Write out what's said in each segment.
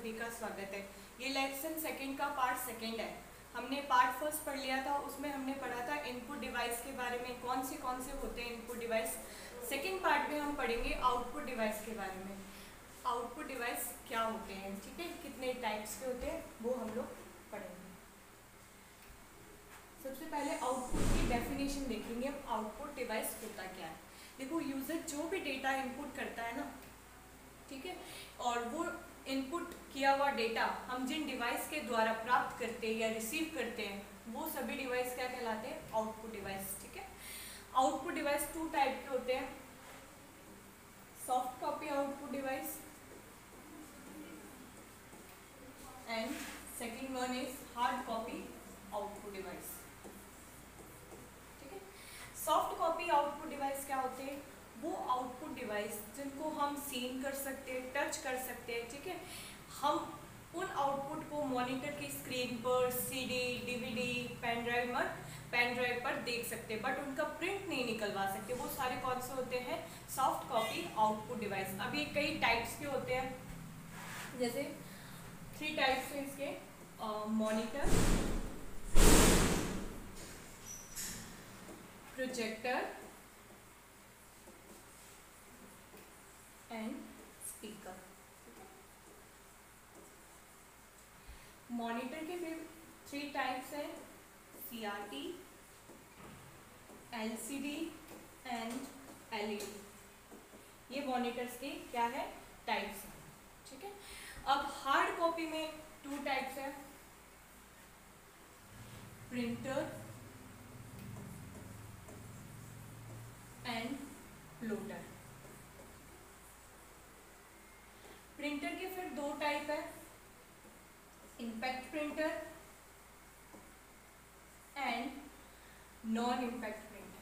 सभी का स्वागत है। ये लेसन सेकंड का पार्ट सेकंड है। हमने पार्ट फर्स्ट पढ़ लिया था, उसमें हमने पढ़ा था इनपुट डिवाइस के बारे में, कौन से होते हैं इनपुट डिवाइस। सेकंड पार्ट में हम पढ़ेंगे आउटपुट डिवाइस के बारे में। आउटपुट डिवाइस क्या होते हैं, ठीक है, कितने टाइप्स के होते हैं वो हम लोग पढ़ेंगे। सबसे पहले आउटपुट की डेफिनेशन देखेंगे हम, आउटपुट डिवाइस होता क्या है। देखो, यूजर जो भी डेटा इनपुट करता है ना, ठीक है, और वो इनपुट किया हुआ डेटा हम जिन डिवाइस के द्वारा प्राप्त करते हैं या रिसीव करते हैं, वो सभी डिवाइस क्या कहलाते हैं, आउटपुट डिवाइस। ठीक है, आउटपुट डिवाइस टू टाइप के होते हैं, soft copy output device and second one is hard copy output device. ठीक है, सॉफ्ट कॉपी आउटपुट डिवाइस क्या होते हैं, वो आउटपुट डिवाइस जिनको हम सीन कर सकते हैं, टच कर सकते हैं। ठीक है, हम उन आउटपुट को मॉनिटर की स्क्रीन पर, सीडी, डीवीडी, पेन ड्राइव पर देख सकते हैं, बट उनका प्रिंट नहीं निकलवा सकते। वो सारे कौन से होते हैं, सॉफ्ट कॉपी आउटपुट डिवाइस। अब ये कई टाइप्स के होते हैं, जैसे 3 टाइप्स हैं इसके, monitor, projector and speaker. Monitor के फिर 3 टाइप्स है, CRT, LCD एंड LED। ये मॉनिटर्स के क्या है, टाइप्स है। ठीक है, अब हार्ड कॉपी में 2 टाइप्स है, प्रिंटर एंड प्लोटर। प्रिंटर के फिर 2 टाइप है, impact printer and non impact printer.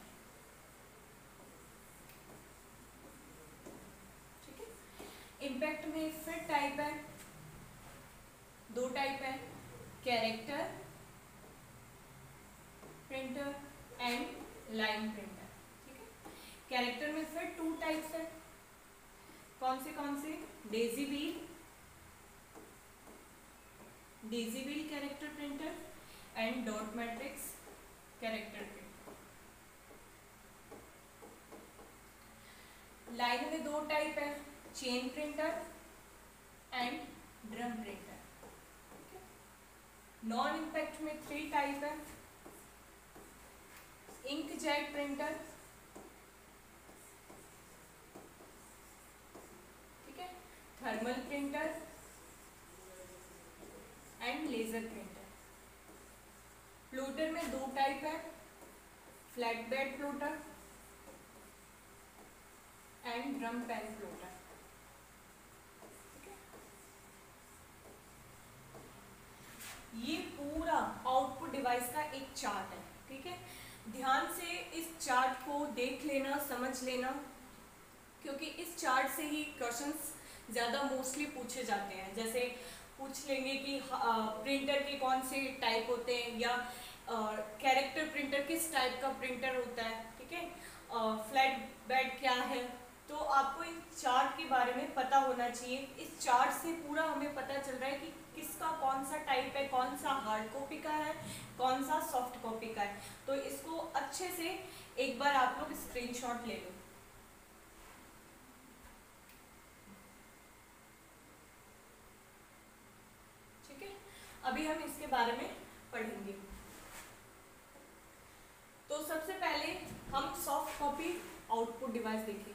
ठीक है, इम्पैक्ट में फिर टाइप है, 2 टाइप है, character printer and line printer. ठीक है, कैरेक्टर में फिर 2 टाइप्स है, कौन से, daisy wheel character printer and dot matrix character printer. Line में 2 टाइप है, chain printer and drum printer. Non impact में 3 टाइप है, इंकजेट प्रिंटर, ठीक है, thermal printer and laser printer. Plotter में 2 टाइप है, flat bed plotter and drum pen plotter. ये पूरा आउटपुट डिवाइस का एक चार्ट है। ठीक है, ध्यान से इस चार्ट को देख लेना, समझ लेना, क्योंकि इस चार्ट से ही क्वेश्चंस ज़्यादा मोस्टली पूछे जाते हैं। जैसे पूछ लेंगे कि प्रिंटर के कौन से टाइप होते हैं, या कैरेक्टर प्रिंटर किस टाइप का प्रिंटर होता है। ठीक है, फ्लैट बेड क्या है, तो आपको इन चार्ट के बारे में पता होना चाहिए। इस चार्ट से पूरा हमें पता चल रहा है कि किसका कौन सा टाइप है, कौन सा हार्ड कॉपी का है, कौन सा सॉफ्ट कॉपी का है। तो इसको अच्छे से एक बार आप लोग स्क्रीनशॉट ले लो। ठीक है, अभी हम इसके बारे में पढ़ेंगे। तो सबसे पहले हम सॉफ्ट कॉपी आउटपुट डिवाइस देखेंगे।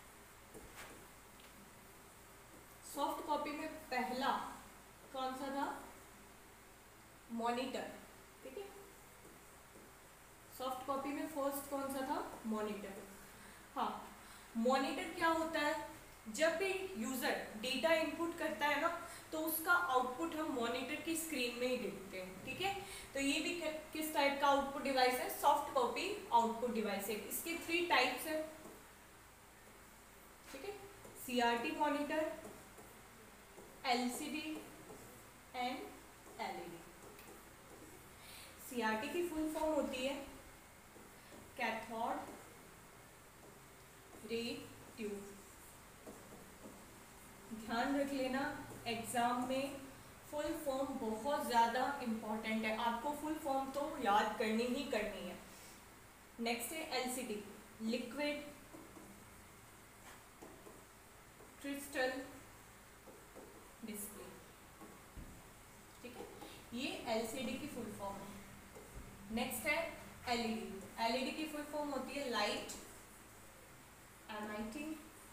सॉफ्ट कॉपी में पहला कौन सा था, मॉनिटर। ठीक है, सॉफ्ट कॉपी में फर्स्ट कौन सा था, मॉनिटर। हाँ, मॉनिटर क्या होता है, जब भी यूजर डेटा इनपुट करता है ना, तो उसका आउटपुट हम मॉनिटर की स्क्रीन में ही देखते हैं। ठीक है, तो ये भी किस टाइप का आउटपुट डिवाइस है, सॉफ्ट कॉपी आउटपुट डिवाइस है। इसके 3 टाइप्स है। ठीक है, CRT monitor, LCD and LED। CRT की फुल फॉर्म होती है कैथोड रे ट्यूब। ध्यान रख लेना, एग्जाम में फुल फॉर्म बहुत ज़्यादा इम्पॉर्टेंट है, आपको फुल फॉर्म तो याद करनी ही करनी है। नेक्स्ट है एलसीडी, लिक्विड क्रिस्टल डिस्प्ले, ठीक है, ये एलसीडी की फुल फॉर्म है। नेक्स्ट है एलईडी, एलईडी की फुल फॉर्म होती है लाइट एमिटिंग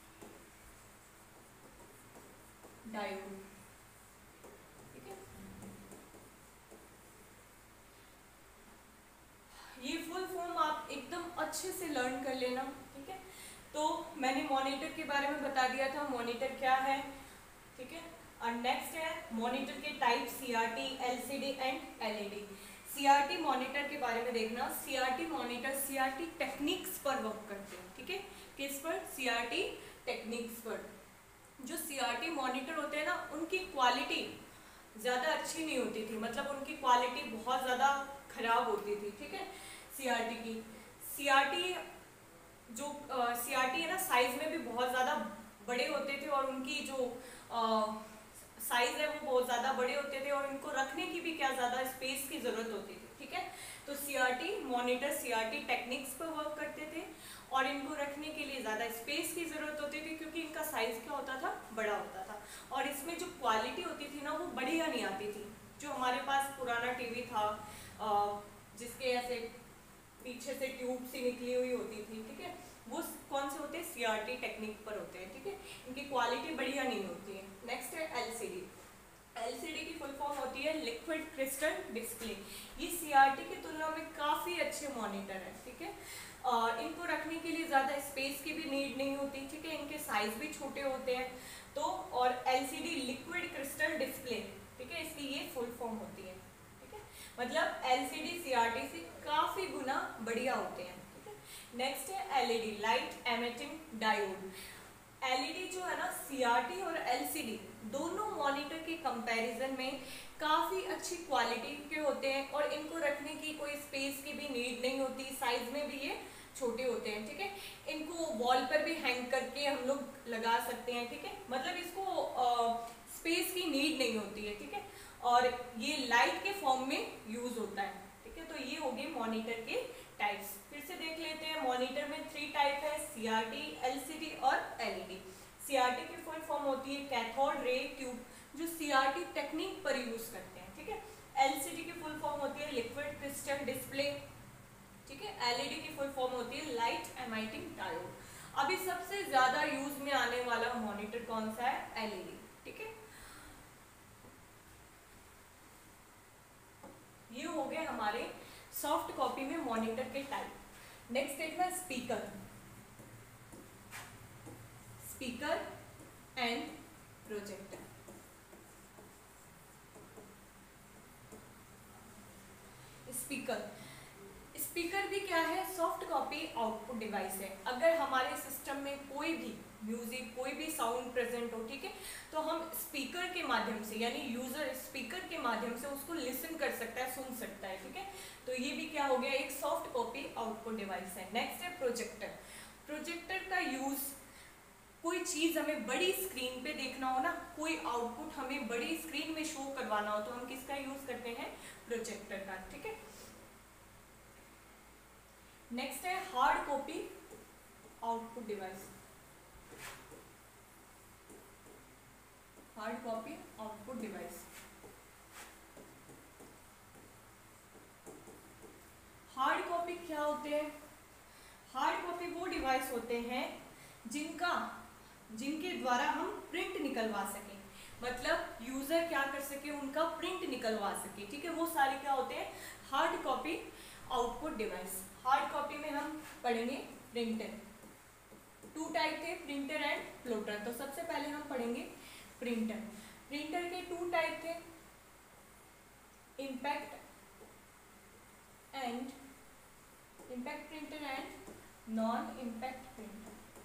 डायोड, ठीक है। ये फुल फॉर्म आप एकदम अच्छे से लर्न कर लेना, ठीक है। तो मैंने मॉनिटर के बारे में बता दिया था, मॉनिटर क्या है, ठीक है। और नेक्स्ट है मॉनिटर के type, CRT, LCD and LED. CRT monitor के बारे में देखना, सीआरटी मॉनिटर सीआरटी टेक्निक्स पर वर्क करते हैं, ठीक है। किस पर? सीआरटी टेक्निक्स पर। जो सीआरटी मॉनिटर होते हैं ना, उनकी क्वालिटी ज़्यादा अच्छी नहीं होती थी, मतलब उनकी क्वालिटी बहुत ज़्यादा खराब होती थी, ठीक है। सीआरटी की सीआरटी जो सीआरटी है ना, साइज में भी बहुत ज़्यादा बड़े होते थे और उनकी जो साइज है वो बहुत ज़्यादा बड़े होते थे और इनको रखने की भी क्या ज़्यादा स्पेस की ज़रूरत होती थी, ठीक है। तो सीआरटी मॉनिटर सीआरटी टेक्निक्स पर वर्क करते थे और इनको रखने के लिए ज़्यादा स्पेस की ज़रूरत होती थी क्योंकि इनका साइज़ क्या होता था? बड़ा होता था। और इसमें जो क्वालिटी होती थी ना, वो बढ़िया नहीं आती थी। जो हमारे पास पुराना टीवी था जिसके ऐसे पीछे से ट्यूब सी निकली हुई होती थी, ठीक है, वो कौन से होते हैं? सीआरटी टेक्निक पर होते हैं, ठीक है। इनकी क्वालिटी बढ़िया नहीं होती है। नेक्स्ट है एलसीडी, एलसीडी की फुल फॉर्म होती है लिक्विड क्रिस्टल डिस्प्ले। ये सीआरटी की तुलना में काफ़ी अच्छे मॉनिटर है, ठीक है। इनको रखने के लिए ज़्यादा स्पेस की भी नीड नहीं होती, ठीक है। इनके साइज भी छोटे होते हैं तो, और एलसीडी लिक्विड क्रिस्टल डिस्प्ले, ठीक है, इसकी ये फुल फॉर्म होती है, ठीक है। मतलब एलसीडी सीआरटी से काफ़ी गुना बढ़िया होते हैं, ठीक है। नेक्स्ट है LED, light emitting diode. LED जो है ना, सीआरटी और एलसीडी दोनों मॉनिटर के कंपैरिजन में काफ़ी अच्छी क्वालिटी के होते हैं और इनको रखने की कोई स्पेस की भी नीड नहीं होती, साइज में भी ये छोटे होते हैं, ठीक है। इनको वॉल पर भी हैंग करके हम लोग लगा सकते हैं, ठीक है, मतलब इसको स्पेस की नीड नहीं होती है, ठीक है। और ये लाइट के फॉर्म में यूज होता है, ठीक है। तो ये हो गए मॉनिटर के टाइप्स। फिर से देख लेते हैं, मॉनिटर में 3 टाइप है, सीआरटी, एलसीडी और एलईडी। सीआरटी की फुल फॉर्म होती है कैथोड रे ट्यूब, जो सीआरटी टेक्निक पर यूज करते हैं, ठीक है। एलसीडी की फुल फॉर्म होती है लिक्विड क्रिस्टल डिस्प्ले, ठीक है। एलईडी की फुल फॉर्म होती है लाइट एमिटिंग डायोड। अभी सबसे ज्यादा यूज में आने वाला मॉनिटर कौन सा है? एलईडी, ठीक है। ये हो गए हमारे सॉफ्ट कॉपी में मॉनिटर के टाइप। नेक्स्ट देखना speaker, speaker and projector. Speaker, speaker भी क्या है? सॉफ्ट कॉपी आउटपुट डिवाइस है। अगर हमारे सिस्टम में कोई भी म्यूजिक, कोई भी साउंड प्रेजेंट हो, ठीक है, तो हम स्पीकर के माध्यम से, यानी यूजर स्पीकर के माध्यम से उसको लिसन कर सकता है, सुन सकता है, ठीक है। तो ये भी क्या हो गया? एक सॉफ्ट कॉपी आउटपुट डिवाइस है। नेक्स्ट है प्रोजेक्टर। प्रोजेक्टर का यूज, कोई चीज हमें बड़ी स्क्रीन पे देखना हो ना, कोई आउटपुट हमें बड़ी स्क्रीन में शो करवाना हो, तो हम किसका यूज करते हैं? प्रोजेक्टर का, ठीक है। नेक्स्ट है hard copy output device, hard copy output device. Hard copy क्या होते हैं? हार्ड कॉपी वो डिवाइस होते हैं जिनके द्वारा हम प्रिंट निकलवा सकें, मतलब यूजर क्या कर सके, उनका प्रिंट निकलवा सके, ठीक है। वो सारे क्या होते हैं? Hard copy output device. Hard copy में हम पढ़ेंगे प्रिंटर। 2 टाइप थे, प्रिंटर एंड प्लॉटर। तो सबसे पहले हम पढ़ेंगे प्रिंटर। प्रिंटर के 2 टाइप थे, impact printer and non impact printer.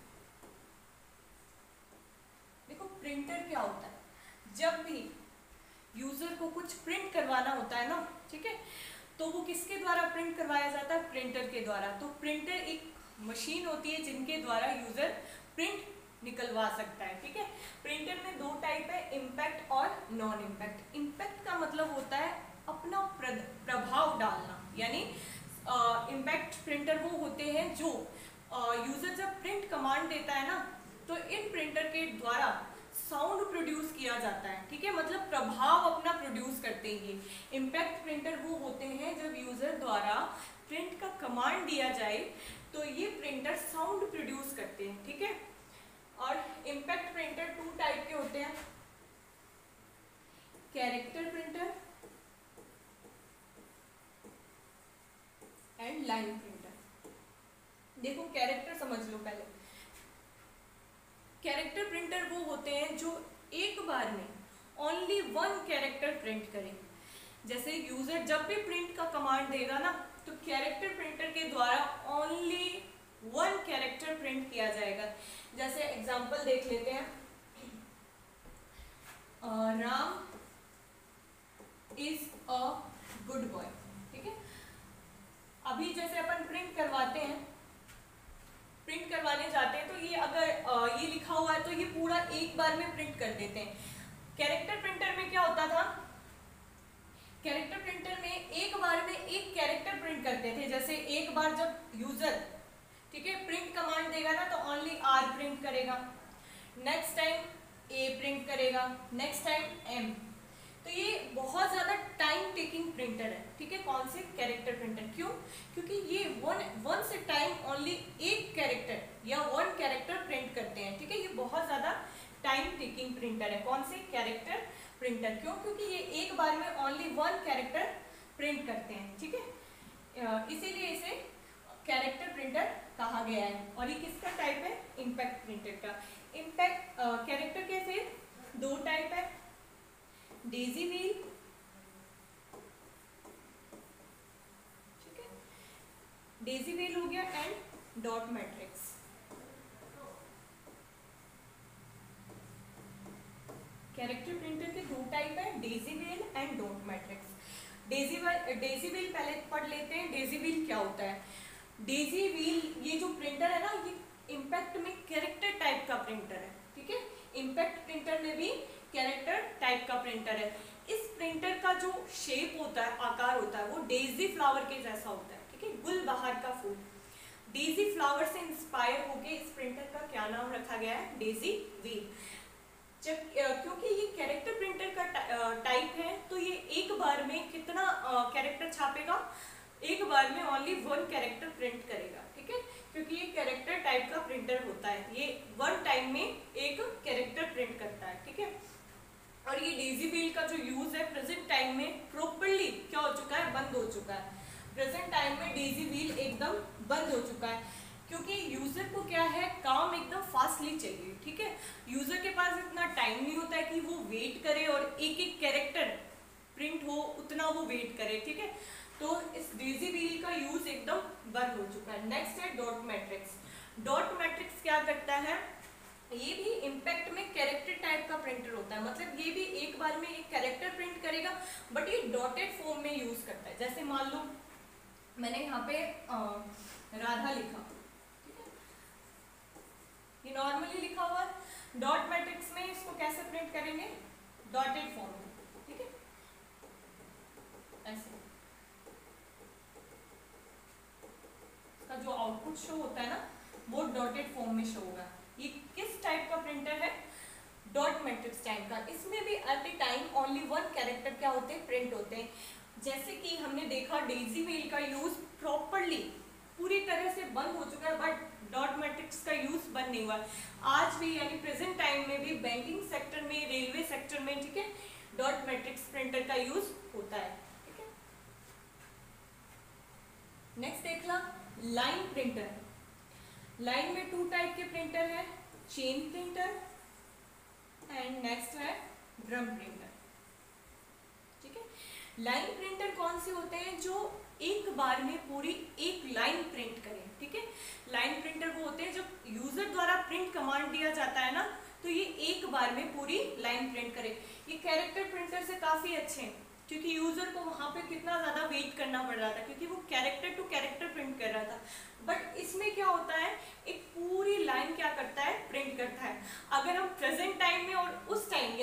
देखो प्रिंटर क्या होता है? जब भी यूजर को कुछ प्रिंट करवाना होता है ना, ठीक है, तो वो किसके द्वारा प्रिंट करवाया जाता है? प्रिंटर के द्वारा। तो प्रिंटर एक मशीन होती है जिनके द्वारा यूजर प्रिंट निकलवा सकता है, ठीक है। प्रिंटर में 2 टाइप है, इम्पैक्ट इम्पैक्ट और नॉन इम्पैक्ट। इम्पैक्ट का मतलब होता है अपना प्रभाव डालना, यानी इम्पैक्ट प्रिंटर वो होते हैं जो यूजर जब प्रिंट कमांड देता है ना, तो इन प्रिंटर के द्वारा साउंड प्रोड्यूस किया जाता है, ठीक है, मतलब प्रभाव अपना प्रोड्यूस करते हैं। ये इम्पैक्ट प्रिंटर वो होते हैं जब यूजर द्वारा प्रिंट का कमांड दिया जाए तो ये प्रिंटर साउंड प्रोड्यूस करते हैं, ठीक है। और इम्पैक्ट प्रिंटर 2 टाइप के होते हैं, character printer and line printer. देखो कैरेक्टर समझ लो पहले। कैरेक्टर प्रिंटर वो होते हैं जो एक बार में ओनली 1 कैरेक्टर प्रिंट करें। जैसे यूजर जब भी प्रिंट का कमांड देगा ना, तो कैरेक्टर प्रिंटर के द्वारा ओनली 1 कैरेक्टर प्रिंट किया जाएगा। जैसे एग्जांपल देख लेते हैं, Ram is a good boy, ठीक है। अभी जैसे अपन प्रिंट करवाते हैं, प्रिंट करवाने जाते हैं, तो ये अगर ये लिखा हुआ है तो ये पूरा एक बार में प्रिंट कर देते हैं। कैरेक्टर प्रिंटर में क्या होता था, कैरेक्टर प्रिंटर में एक बार में एक कैरेक्टर प्रिंट करते थे। जैसे एक बार जब यूजर, ठीक है, प्रिंट कमांड देगा ना, तो ओनली आर प्रिंट करेगा, नेक्स्ट टाइम ए प्रिंट करेगा, नेक्स्ट टाइम एम। तो ये बहुत ज्यादा टाइम टेकिंग प्रिंटर है, ठीक है। कौन से कैरेक्टर प्रिंटर, क्यों? क्योंकि ये वन से टाइम ओनली एक कैरेक्टर या 1 कैरेक्टर प्रिंट करते हैं, ठीक है। ये बहुत ज्यादा टाइम टेकिंग प्रिंटर है। कौन से कैरेक्टर प्रिंटर, क्यों? क्योंकि ये एक बार में ओनली 1 कैरेक्टर प्रिंट करते हैं, ठीक है। इसीलिए इसे कैरेक्टर प्रिंटर कहा गया है। और ये किसका टाइप है, इम्पैक्ट प्रिंटर का। इम्पैक्ट कैरेक्टर के फिर 2 टाइप है, डेजी व्हील, ठीक है, डेजी व्हील हो गया, and dot matrix. Character printer के 2 टाइप है, daisy wheel and dot matrix. Daisy wheel पहले पढ़ लेते हैं। डेजी व्हील क्या होता है? डेजी व्हील ये जो प्रिंटर है ना, ये इम्पैक्ट में कैरेक्टर टाइप का प्रिंटर है, ठीक है। इम्पैक्ट प्रिंटर में भी कैरेक्टर टाइप का प्रिंटर है। इस प्रिंटर का जो शेप होता है, आकार होता है, वो डेजी फ्लावर के जैसा होता है, ठीक है, गुलबहार का फूल। डेजी फ्लावर से इंस्पायर होके इस प्रिंटर का क्या नाम रखा गया है, डेजी व्हील। क्योंकि ये कैरेक्टर प्रिंटर का टाइप है, तो ये एक बार में कितना कैरेक्टर छापेगा, एक बार में ओनली 1 कैरेक्टर प्रिंट करेगा, ठीक है। क्योंकि ये कैरेक्टर टाइप का प्रिंटर होता है, ये 1 टाइम में एक कैरेक्टर प्रिंट करता है, ठीक है। और ये डेजी व्हील का जो यूज है प्रेजेंट टाइम में प्रॉपर्ली क्या हो चुका है, बंद हो चुका है। प्रेजेंट टाइम में डेजी व्हील एकदम बंद हो चुका है, क्योंकि यूजर को क्या है, काम एकदम फास्टली चाहिए, ठीक है। यूजर के पास इतना टाइम नहीं होता है कि वो वेट करे और एक एक कैरेक्टर प्रिंट हो, उतना वो वेट करे, ठीक है। तो इस डेजी व्हील का यूज एकदम बंद हो चुका है। नेक्स्ट है डॉट मैट्रिक्स। डॉट मैट्रिक्स क्या करता है, ये भी इम्पैक्ट में कैरेक्टर टाइप का प्रिंटर होता है, मतलब ये भी एक बार में एक कैरेक्टर प्रिंट करेगा, बट ये डॉटेड फॉर्म में यूज करता है। जैसे मान लो मैंने यहाँ पे राधा लिखा, ये नॉर्मली लिखा हुआ है। डॉट मैट्रिक्स में इसको कैसे प्रिंट करेंगे, डॉटेड फॉर्म में, ठीक है, ऐसे। इसका जो आउटपुट शो होता है ना, वो डॉटेड फॉर्म में शो होगा। ये किस टाइप का प्रिंटर है, डॉट मैट्रिक्स टाइप का। इसमें भी at a time only 1 character क्या होते हैं, प्रिंट होते हैं। जैसे कि हमने देखा डेजी व्हील का यूज प्रॉपर्ली पूरी तरह से बंद हो चुका है, बट डॉट मैट्रिक्स का यूज बंद नहीं हुआ। आज भी यानी प्रेजेंट टाइम में भी बैंकिंग सेक्टर में, रेलवे सेक्टर में, ठीक है, डॉट मैट्रिक्स प्रिंटर का यूज होता है, ठीक है। नेक्स्ट देख ला, लाइन प्रिंटर। लाइन में 2 टाइप के प्रिंटर है, चेन प्रिंटर एंड नेक्स्ट है ड्रम प्रिंटर, ठीक है। लाइन प्रिंटर कौन से होते हैं, जो एक बार में पूरी एक लाइन प्रिंट करें, ठीक है। लाइन प्रिंटर वो होते हैं जब यूजर द्वारा प्रिंट कमांड दिया जाता है ना, तो ये एक बार में पूरी लाइन प्रिंट करे। ये कैरेक्टर प्रिंटर से काफी अच्छे हैं, क्योंकि यूजर को वहां पे कितना ज्यादा वेट करना पड़ रहा था, क्योंकि वो कैरेक्टर टू कैरेक्टर प्रिंट कर रहा था। बट इसमें क्या होता है, एक पूरी लाइन क्या करता है, प्रिंट करता है। अगर हम प्रेजेंट टाइम में और उस टाइम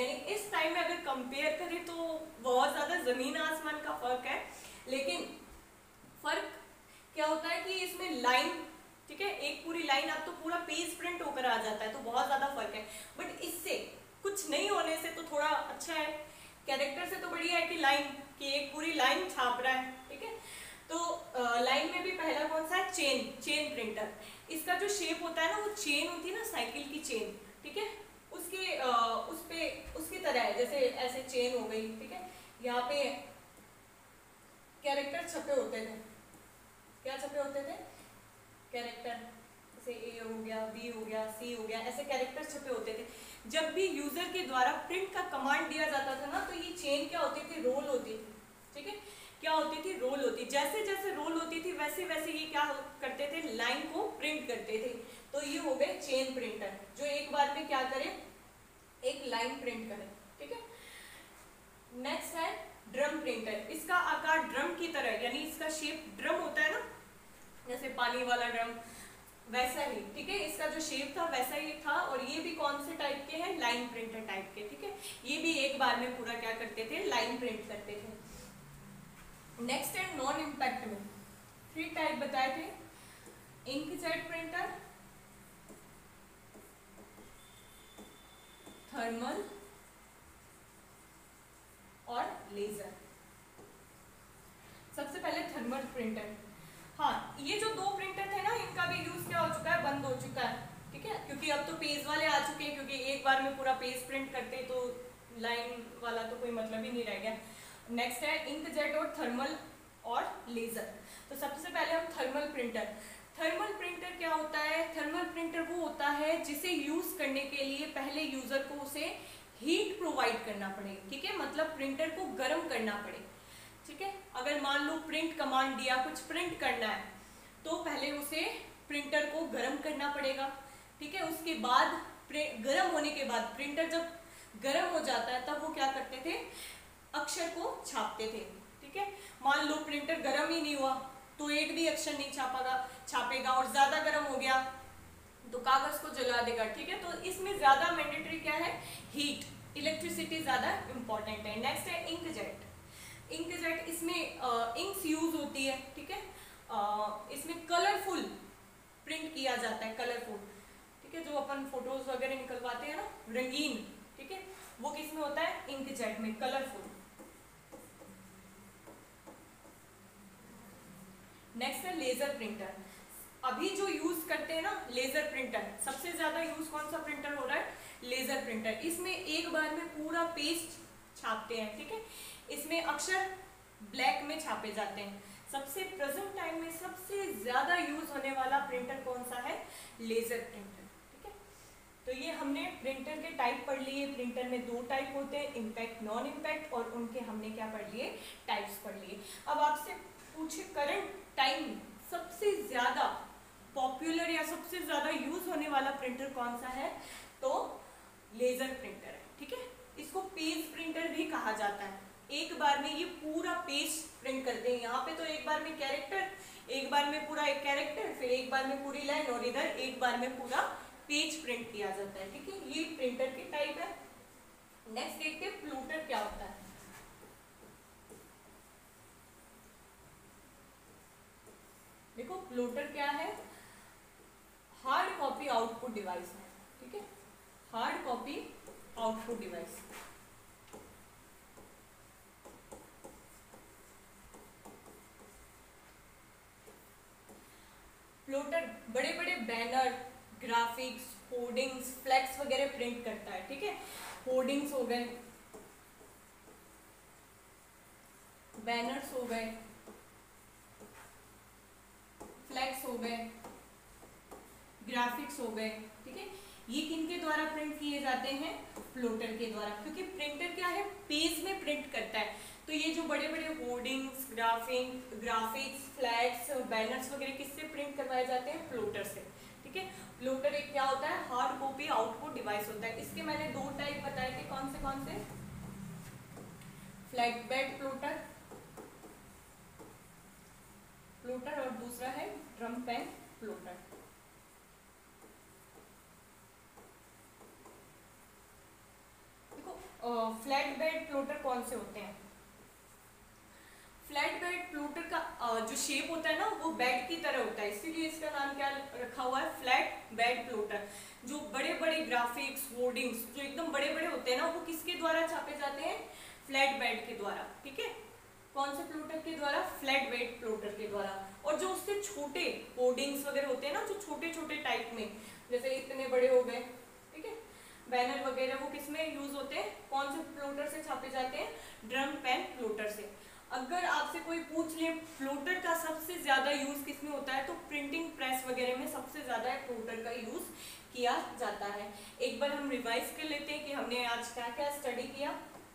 यानी इस टाइम में अगर कंपेयर करें तो बहुत ज़्यादा ज़मीन आसमान का फ़र्क है। लेकिन फ़र्क क्या होता है कि इसमें लाइन, ठीक है, एक पूरी लाइन अब तो पूरा पेज प्रिंट होकर आ जाता है, तो बहुत ज़्यादा फ़र्क है। बट इससे कुछ नहीं होने से तो थोड़ा अच्छा है। कैरेक्टर से तो बढ़िया है कि लाइन, कि एक पूरी लाइन छाप रहा है, ठीक है। तो लाइन में भी पहला कौन सा है, चेन प्रिंटर। इसका जो शेप होता है ना, वो चेन होती है ना, साइकिल की चेन, ठीक है, उसके उस पे उसकी तरह है, जैसे ऐसे चेन हो गई, ठीक है। यहाँ पे कैरेक्टर छपे होते थे, क्या छपे होते थे, कैरेक्टर, जैसे ए हो गया, बी हो गया, सी हो गया, ऐसे कैरेक्टर छपे होते थे। जब भी यूजर के द्वारा प्रिंट का कमांड दिया जाता था ना, तो ये चेन क्या होती थी, रोल होती थी, ठीक है, क्या होती थी, रोल होती। जैसे जैसे रोल होती थी वैसे वैसे ये क्या करते थे, लाइन को प्रिंट करते थे। तो ये हो गए चेन प्रिंटर, जो एक बार में क्या करे, एक लाइन प्रिंट करे, ठीक है। नेक्स्ट है ड्रम प्रिंटर। इसका आकार ड्रम की तरह, यानी इसका शेप ड्रम होता है ना, जैसे पानी वाला ड्रम, वैसा ही, ठीक है, इसका जो शेप था वैसा ही था। और ये भी कौन से टाइप के हैं, लाइन प्रिंटर टाइप के, ठीक है। ये भी एक बार में पूरा क्या करते थे, लाइन प्रिंट करते थे। नेक्स्ट है नॉन इम्पैक्ट में 3 टाइप बताए थे, इंकजेट प्रिंटर, थर्मल और लेजर। सबसे पहले थर्मल प्रिंटर। हाँ, ये जो 2 प्रिंटर थे ना, इनका भी यूज क्या हो चुका है, बंद हो चुका है, ठीक है, क्योंकि अब तो पेज वाले आ चुके हैं, क्योंकि एक बार में पूरा पेज प्रिंट करते तो लाइन वाला तो कोई मतलब ही नहीं रह गया। नेक्स्ट है इंकजेट और थर्मल और लेजर। तो सबसे पहले हम थर्मल प्रिंटर। थर्मल प्रिंटर क्या होता है, थर्मल प्रिंटर वो होता है जिसे यूज करने के लिए पहले यूजर को उसे हीट प्रोवाइड करना पड़े, ठीक है, मतलब प्रिंटर को गर्म करना पड़े, ठीक है। अगर मान लो प्रिंट कमांड दिया, कुछ प्रिंट करना है, तो पहले उसे प्रिंटर को गर्म करना पड़ेगा, ठीक है। उसके बाद गर्म होने के बाद, प्रिंटर जब गर्म हो जाता है तब वो क्या करते थे, अक्षर को छापते थे, ठीक है। मान लो प्रिंटर गर्म ही नहीं हुआ तो एक भी अक्षर नहीं छापेगा, और ज्यादा गर्म हो गया तो कागज को जला देगा, ठीक है। तो इसमें ज्यादा मैंडेटरी क्या है, हीट, इलेक्ट्रिसिटी ज्यादा इंपॉर्टेंट है। नेक्स्ट है इंकजेट। इंकजेट, इसमें इंक्स यूज होती है, ठीक है। इसमें कलरफुल प्रिंट किया जाता है, कलरफुल, ठीक है, जो अपन फोटोज वगैरह निकलवाते हैं ना, रंगीन, ठीक है, वो किस में होता है, इंकजेट में, कलरफुल। नेक्स्ट है लेजर प्रिंटर। अभी जो यूज करते हैं ना लेजर प्रिंटर, सबसे ज्यादा यूज कौन सा प्रिंटर हो रहा है, लेजर प्रिंटर। इसमें एक बार में पूरा पेज छापते हैं, ठीक है। इसमें अक्षर ब्लैक में छापे जाते हैं। सबसे प्रेजेंट टाइम में सबसे ज्यादा यूज होने वाला प्रिंटर कौन सा है, लेजर प्रिंटर, ठीक है। तो ये हमने प्रिंटर के टाइप पढ़ लिए। प्रिंटर में 2 टाइप होते हैं, इम्पैक्ट, नॉन इम्पैक्ट, और उनके हमने क्या पढ़ लिए, टाइप्स पढ़ लिए। अब आपसे पूछे करंट टाइम सबसे ज्यादा पॉपुलर या सबसे ज्यादा यूज होने वाला प्रिंटर कौन सा है, तो लेजर प्रिंटर है, ठीक है। इसको पेज प्रिंटर भी कहा जाता है। एक बार में ये पूरा पेज प्रिंट करते हैं। यहाँ पे तो एक बार में कैरेक्टर, एक बार में पूरा एक कैरेक्टर, फिर एक बार में पूरी लाइन, और इधर एक बार में पूरा पेज प्रिंट किया जाता है, ठीक है। ये प्रिंटर की टाइप है। नेक्स्ट देखते हैं प्लॉटर क्या होता है। देखो प्लॉटर क्या है, हार्ड कॉपी आउटपुट डिवाइस है, ठीक है, hard copy output device. Plotter बड़े बड़े बैनर, ग्राफिक्स, होर्डिंग्स, फ्लैक्स वगैरह प्रिंट करता है, ठीक है। होर्डिंग्स हो गए, बैनर्स हो गए, फ्लैक्स हो गए, ग्राफिक्स हो गए, ठीक है। ये किनके द्वारा प्रिंट किए जाते हैं, प्लॉटर के द्वारा, क्योंकि प्रिंटर क्या है, पेज में प्रिंट करता है। तो ये जो बड़े बड़े होर्डिंग्स, ग्राफिक्स, फ्लैक्स, बैनर्स वगैरह किससे प्रिंट करवाए जाते हैं, प्लॉटर से, ठीक है। प्लॉटर एक क्या होता है, हार्ड कॉपी आउटपुट डिवाइस होता है। इसके मैंने 2 टाइप बताए थे, कौन से, फ्लैट बेड प्लॉटर और दूसरा है ड्रम पेन प्लॉटर। देखो फ्लैट बेड फ्लोटर कौन से होते हैं? फ्लैट बेड फ्लोटर का जो शेप होता है ना वो बेड की तरह होता है, इसीलिए इसका नाम क्या रखा हुआ है, फ्लैट बेड फ्लोटर। जो बड़े बड़े ग्राफिक्स होर्डिंग्स जो एकदम बड़े बड़े होते हैं ना वो किसके द्वारा छापे जाते हैं? फ्लैट बेड के द्वारा। ठीक है, कौन से फ्लोटर के द्वारा? फ्लैट बेड फ्लोटर के द्वारा। और जो उससे छोटे होर्डिंग्स वगैरह होते हैं ना, जो छोटे छोटे टाइप में, जैसे इतने बड़े हो गए, ठीक है, बैनर वगैरह, वो किसमें यूज होते हैं? कौन से फ्लोटर से छापे जाते हैं? ड्रम पेन फ्लोटर से। अगर आपसे कोई पूछ ले फ्लोटर का सबसे ज्यादा यूज किसमें होता है, तो प्रिंटिंग प्रेस वगैरह में सबसे ज्यादा फ्लोटर का यूज किया जाता है। एक बार हम रिवाइज कर लेते हैं कि हमने आज क्या क्या स्टडी किया।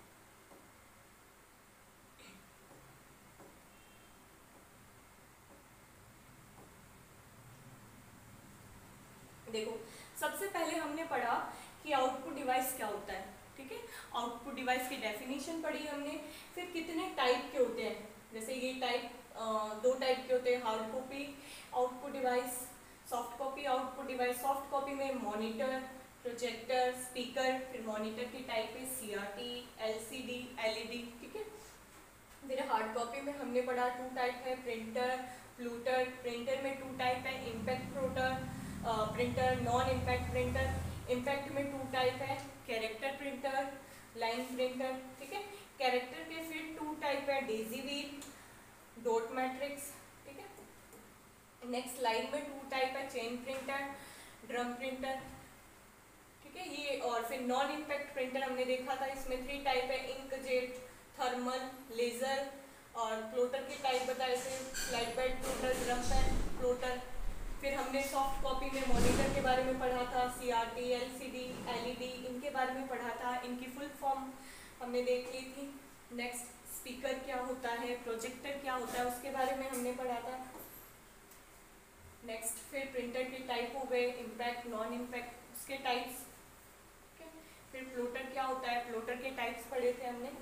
देखो, सबसे पहले हमने पढ़ा कि आउटपुट डिवाइस क्या होता है। ठीक है, आउटपुट डिवाइस की डेफिनेशन पढ़ी हमने। फिर कितने टाइप के होते हैं, जैसे ये टाइप, दो टाइप के होते हैं, hard copy output device, soft copy output device. Soft copy में मॉनिटर, प्रोजेक्टर, स्पीकर। फिर मॉनिटर की टाइप है सीआरटी, एलसीडी, एलईडी। ठीक है, फिर हार्ड कॉपी में हमने पढ़ा टू टाइप है, प्रिंटर, फ्लूटर। प्रिंटर में टू टाइप है, impact printer, non impact printer. Impact में टू टाइप है, कैरेक्टर प्रिंटर, लाइन प्रिंटर। ठीक है, कैरेक्टर के फिर टू टाइप है, डेजी व्हील, डॉट मैट्रिक्स। ठीक है, नेक्स्ट लाइन में टू टाइप है, चेन प्रिंटर, ड्रम प्रिंटर। ठीक है, ये और फिर नॉन इम्पैक्ट प्रिंटर हमने देखा था, इसमें थ्री टाइप है, इंकजेट, थर्मल, लेजर। और फ्लोटर के टाइप बताए थे, flat bed plotter, drum pen plotter. फिर हमने सॉफ्ट कॉपी में मॉनिटर के बारे में पढ़ा था, सीआरटी, एलसीडी, एलईडी, इनके बारे में पढ़ा था, इनकी फुल फॉर्म हमने देख ली थी। नेक्स्ट स्पीकर क्या होता है, प्रोजेक्टर क्या होता है, उसके बारे में हमने पढ़ा था। नेक्स्ट फिर प्रिंटर के टाइप हो गए, इम्पैक्ट, नॉन इम्पैक्ट, उसके टाइप्स। फिर फ्लोटर क्या होता है, फ्लोटर के टाइप्स पढ़े थे हमने।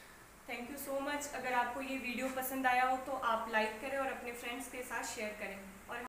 Thank you so much. अगर आपको ये वीडियो पसंद आया हो तो आप लाइक करें और अपने फ्रेंड्स के साथ शेयर करें।